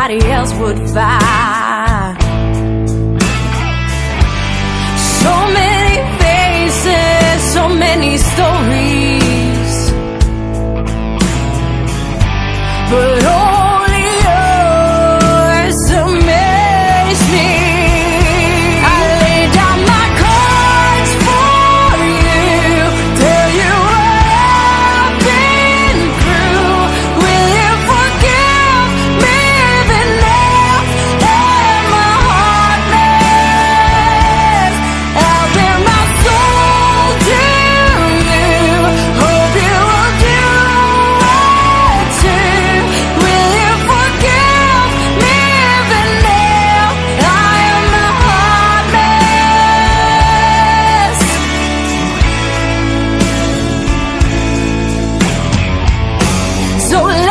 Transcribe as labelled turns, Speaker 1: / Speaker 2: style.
Speaker 1: nobody else would find. So many faces, so many stories, but only yours amaze me. I lay down my cards for you, tell you what I've been through. Will you forgive me even now? And my heart mess, I'll bear my soul to you. Hope you will do it too. Will you forgive me even now? I am a hot mess. So